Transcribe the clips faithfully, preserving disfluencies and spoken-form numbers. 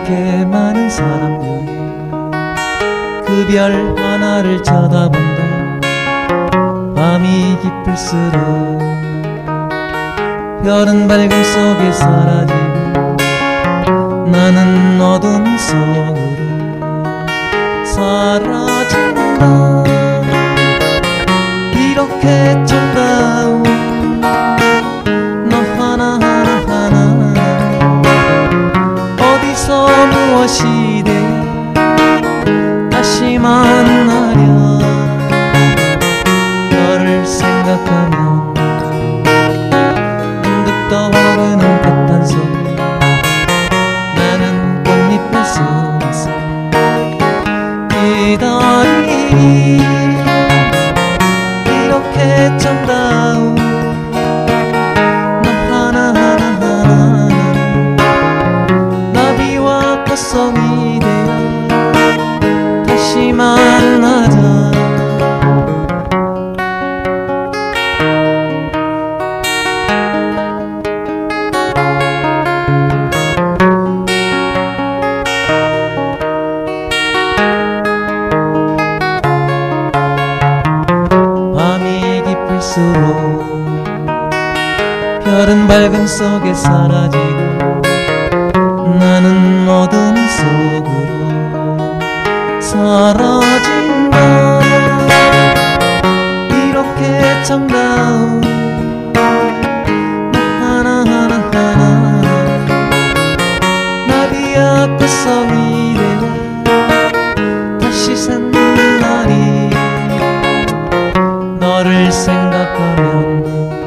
이렇게 많은 사람들이 그 별 하나를 쳐다본다. 밤이 깊을수록 별은 밝음 속에 사라지고 나는 어둠 속으로 사라진다. 이렇게 정다운 너 하나하나 하나 어디서 무엇이 돼 다시 만나려. 너를 생각하면 문득 떠오르는 꽃한 송이. 나는 꽃잎에 숨어서 기다리니 이렇게 정다운 너 하나하나 하나 나비와 꽃송이 되어 다시 만나자. 밤이 깊을수록 별은 밝음 속에 사라지고 나는 어둠 속으로 사라진다. 이렇게 정다운 너 하나하나 하나 나비야 꽃송이 되어 다시 산 날이. 너를 생각하면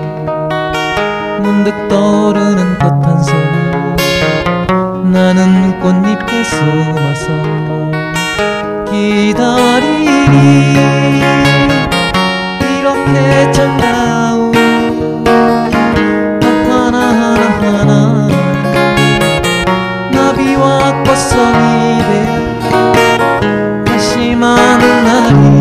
문득 떠오르는 꽃 한 송이. 나는 꽃잎에 숨어서 기다리니 이렇게 정다운 너 하나하나 하나 나비와 꽃송이 되어 다시 만나리.